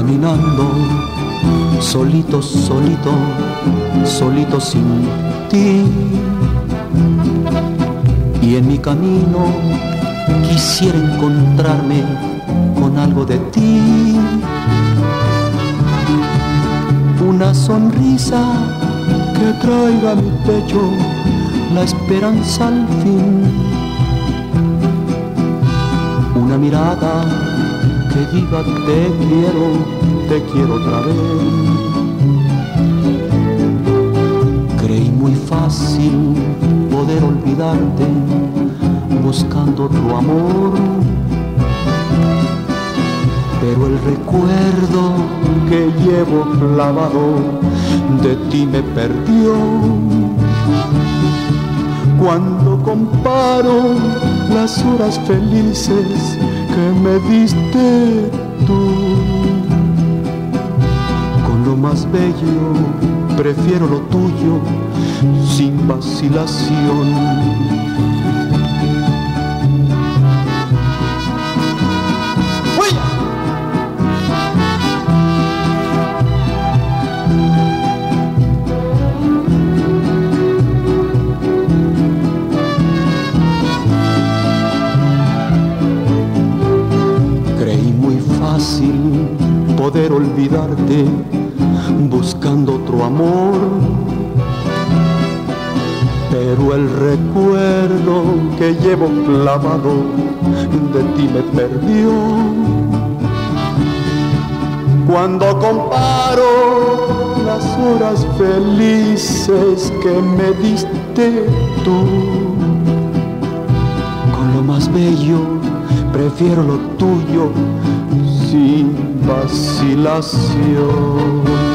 caminando, solito, solito, solito sin ti. Y en mi camino quisiera encontrarme con algo de ti. Una sonrisa que traiga a mi pecho la esperanza al fin. Una mirada que diga te quiero otra vez. Creí muy fácil poder olvidarte buscando otro amor, pero el recuerdo que llevo clavado de ti me perdió. Cuando comparo las horas felices que me diste tú con lo más bello, prefiero lo tuyo sin vacilación. Poder olvidarte buscando otro amor, pero el recuerdo que llevo clavado de ti me perdió. Cuando comparo las horas felices que me diste tú con lo más bello, prefiero lo tuyo sin vacilación.